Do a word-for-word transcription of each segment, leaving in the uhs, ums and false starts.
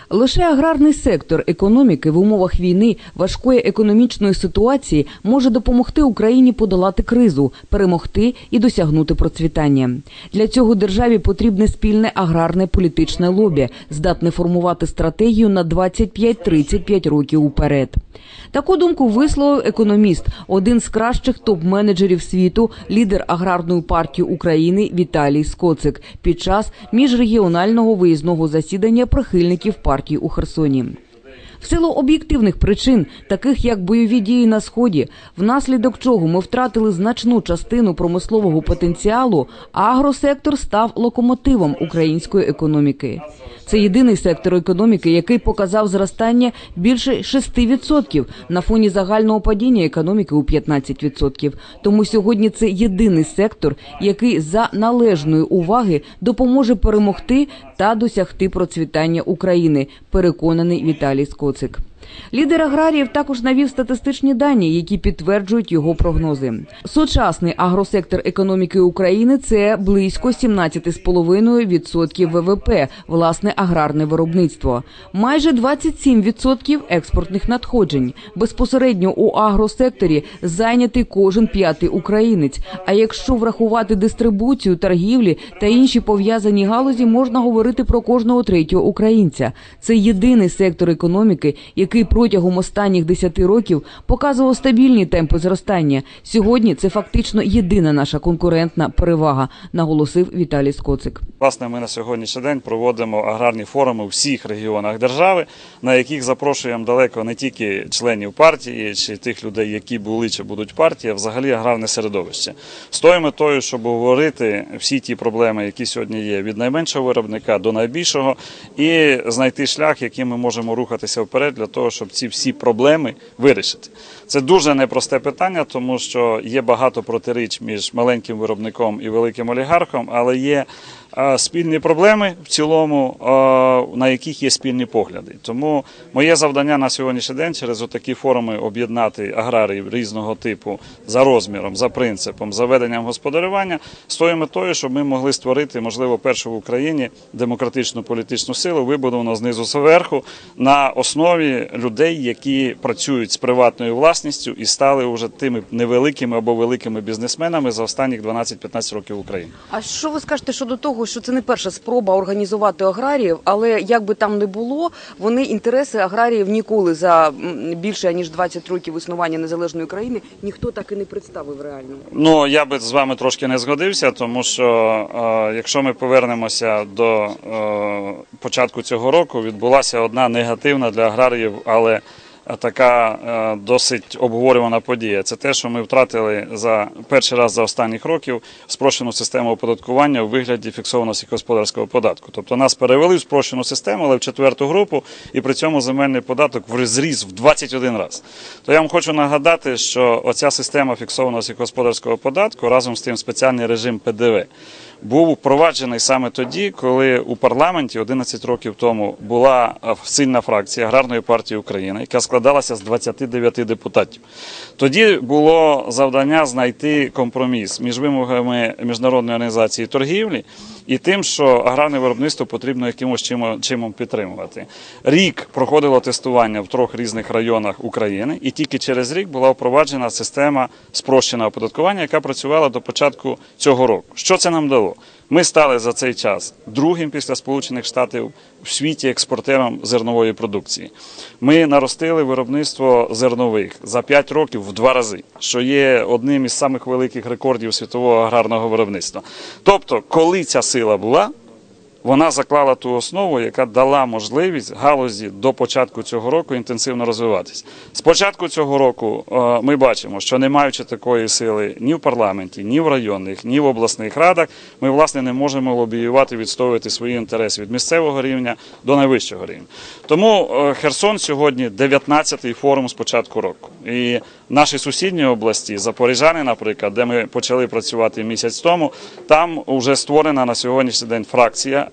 Лише аграрний сектор економіки в умовах війни, важкої економічної ситуації може допомогти Україні подолати кризу, перемогти і досягнути процвітання. Для цього державі потрібне спільне аграрне політичне лобі, здатне формувати стратегію на двадцять п'ять - тридцять п'ять років уперед. Таку думку висловив економіст, один з кращих топ-менеджерів світу, лідер аграрної партії України Віталій Скоцик під час міжрегіонального виїзного засідання прихильників партії у Херсоні. В силу об'єктивних причин, таких як бойові дії на Сході, внаслідок чого ми втратили значну частину промислового потенціалу, агросектор став локомотивом української економіки. Це єдиний сектор економіки, який показав зростання більше шести відсотків на фоні загального падіння економіки у п'ятнадцять відсотків. Тому сьогодні це єдиний сектор, який за належної уваги допоможе перемогти та досягти процвітання України, переконаний Віталій Скоцик. Лідер аграріїв також навів статистичні дані, які підтверджують його прогнози. Сучасний агросектор економіки України – це близько сімнадцять цілих п'ять десятих відсотка ВВП, власне аграрне виробництво. Майже двадцять сім відсотків експортних надходжень. Безпосередньо у агросекторі зайнятий кожен п'ятий українець. А якщо врахувати дистрибуцію, торгівлі та інші пов'язані галузі, можна говорити про кожного третього українця. Це єдиний сектор економіки, який протягом останніх десяти років показував стабільні темпи зростання. Сьогодні це фактично єдина наша конкурентна перевага, наголосив Віталій Скоцик. Власне, ми на сьогоднішній день проводимо аграрні форуми у всіх регіонах держави, на яких запрошуємо далеко не тільки членів партії, чи тих людей, які були чи будуть в партії, а взагалі аграрне середовище. З тою метою, щоб говорити всі ті проблеми, які сьогодні є, від найменшого виробника до найбільшого, і знайти шлях, яким ми можемо рухатися вперед для того, щоб ці всі проблеми вирішити. Це дуже непросте питання, тому що є багато протиріч між маленьким виробником і великим олігархом, але є спільні проблеми в цілому, на яких є спільні погляди. Тому моє завдання на сьогоднішній день через отакі форуми об'єднати аграріїв різного типу за розміром, за принципом, за веденням господарювання, з тою метою, щоб ми могли створити, можливо, першу в Україні демократичну політичну силу, вибудовану знизу зверху, на основі людей, які працюють з приватною власністю і стали вже тими невеликими або великими бізнесменами за останніх дванадцять-п'ятнадцять років в Україні. А що ви скажете щодо того, що це не перша спроба організувати аграріїв, але як би там не було, вони інтереси аграріїв ніколи за більше ніж двадцять років існування незалежної країни ніхто так і не представив реально? Ну, я би з вами трошки не згодився, тому що е, якщо ми повернемося до е, початку цього року, відбулася одна негативна для аграріїв, але така е, досить обговорювана подія. Це те, що ми втратили за перший раз за останніх років спрощену систему оподаткування у вигляді фіксованого сільськогосподарського податку. Тобто нас перевели в спрощену систему, але в четверту групу, і при цьому земельний податок зріс в двадцять один раз. То я вам хочу нагадати, що оця система фіксованого сільськогосподарського податку, разом з тим спеціальний режим Пе Де Ве, був впроваджений саме тоді, коли у парламенті одинадцять років тому була сильна фракція Аграрної партії України, яка складалася з двадцяти дев'яти депутатів. Тоді було завдання знайти компроміс між вимогами Міжнародної організації торгівлі і тим, що аграрне виробництво потрібно якимось чином, чином підтримувати. Рік проходило тестування в трьох різних районах України, і тільки через рік була впроваджена система спрощеного оподаткування, яка працювала до початку цього року. Що це нам дало? Ми стали за цей час другим після Сполучених Штатів в світі експортером зернової продукції. Ми наростили виробництво зернових за п'ять років в два рази, що є одним із самих великих рекордів світового аграрного виробництва. Тобто, коли ця сила була, вона заклала ту основу, яка дала можливість галузі до початку цього року інтенсивно розвиватися. З початку цього року ми бачимо, що не маючи такої сили ні в парламенті, ні в районних, ні в обласних радах, ми, власне, не можемо лобіювати, відстоювати свої інтереси від місцевого рівня до найвищого рівня. Тому Херсон сьогодні дев'ятнадцятий форум з початку року. І наші сусідні області, Запоріжжя, наприклад, де ми почали працювати місяць тому, там вже створена на сьогоднішній день фракція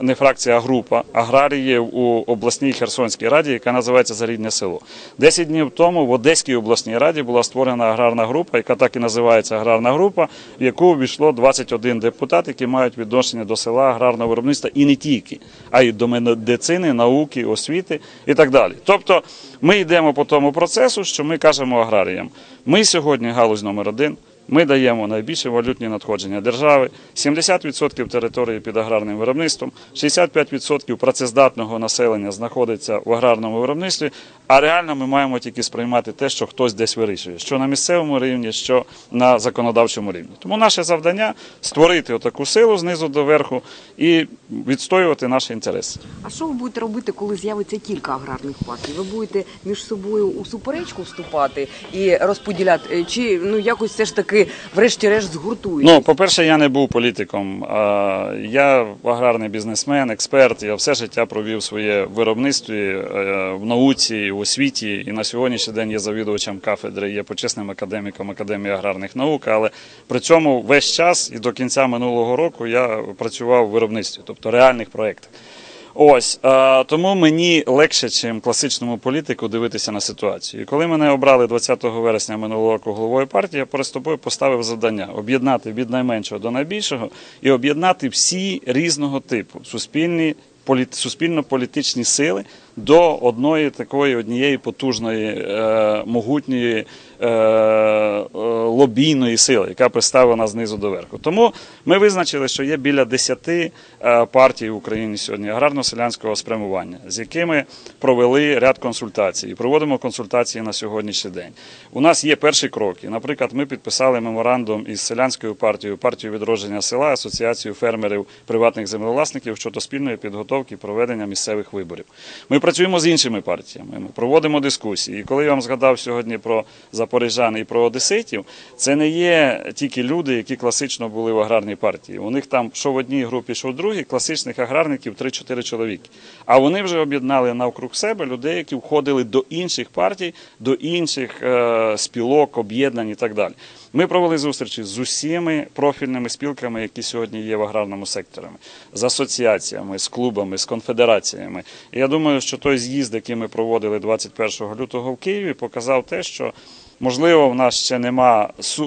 не фракція, а група аграріїв у обласній Херсонській раді, яка називається «За-рідне село». Десять днів тому в Одеській обласній раді була створена аграрна група, яка так і називається аграрна група, в яку увійшло двадцять один депутат, які мають відношення до села, аграрного виробництва і не тільки, а й до медицини, науки, освіти і так далі. Тобто ми йдемо по тому процесу, що ми кажемо аграріям. Ми сьогодні галузь номер один. Ми даємо найбільші валютні надходження держави, сімдесят відсотків території під аграрним виробництвом, шістдесят п'ять відсотків працездатного населення знаходиться в аграрному виробництві, а реально ми маємо тільки сприймати те, що хтось десь вирішує, що на місцевому рівні, що на законодавчому рівні. Тому наше завдання – створити отаку силу знизу до верху і відстоювати наші інтереси. А що ви будете робити, коли з'явиться кілька аграрних партій? Ви будете між собою у суперечку вступати і розподіляти, чи ну якось все ж таки врешті-решт згуртуєтесь? Ну, по-перше, я не був політиком. Я аграрний бізнесмен, експерт. Я все життя провів в своє виробництві, в науці, в освіті. І на сьогоднішній день є завідувачем кафедри, є почесним академіком Академії аграрних наук. Але при цьому весь час і до кінця минулого року я працював в виробництві, тобто реальних проєктах. Ось, а, тому мені легше, чим класичному політику, дивитися на ситуацію. І коли мене обрали двадцятого вересня минулого року головою партії, я перед собою поставив завдання – об'єднати від найменшого до найбільшого і об'єднати всі різного типу суспільні, політ, суспільно-політичні сили до одної такої, однієї потужної, е, могутньої, е, е, лобійної сили, яка представлена знизу до верху. Тому ми визначили, що є біля десяти е, партій в Україні сьогодні аграрно-селянського спрямування, з якими провели ряд консультацій. І проводимо консультації на сьогоднішній день. У нас є перші кроки. Наприклад, ми підписали меморандум із селянською партією, партією відродження села, асоціацією фермерів, приватних землевласників щодо спільної підготовки і проведення місцевих виборів. Ми працюємо з іншими партіями, ми проводимо дискусії. І коли я вам згадав сьогодні про запоріжан і про одеситів, це не є тільки люди, які класично були в аграрній партії. У них там, що в одній групі, що в другій, класичних аграрників три-чотири чоловіки. А вони вже об'єднали навкруг себе людей, які входили до інших партій, до інших е, спілок, об'єднань і так далі. Ми провели зустрічі з усіми профільними спілками, які сьогодні є в аграрному секторі, з асоціаціями, з клубами, з конфедераціями. І я думаю, що той з'їзд, який ми проводили двадцять першого лютого в Києві, показав те, що можливо, в нас ще нема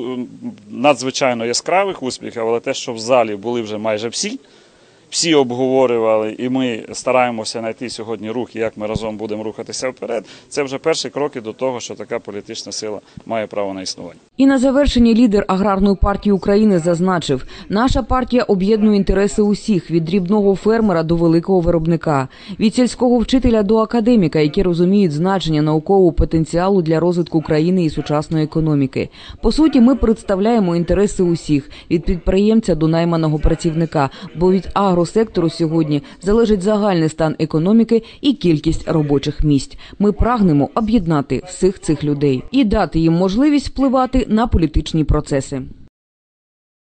надзвичайно яскравих успіхів, але те, що в залі були вже майже всі, всі обговорювали, і ми стараємося знайти сьогодні рух, і як ми разом будемо рухатися вперед, це вже перші кроки до того, що така політична сила має право на існування. І на завершення лідер Аграрної партії України зазначив, наша партія об'єднує інтереси усіх, від дрібного фермера до великого виробника, від сільського вчителя до академіка, які розуміють значення наукового потенціалу для розвитку країни і сучасної економіки. По суті, ми представляємо інтереси усіх, від підприємця до найманого працівника, бо від агросектору сьогодні залежить загальний стан економіки і кількість робочих місць. Ми прагнемо об'єднати всіх цих людей і дати їм можливість впливати на політичні процеси.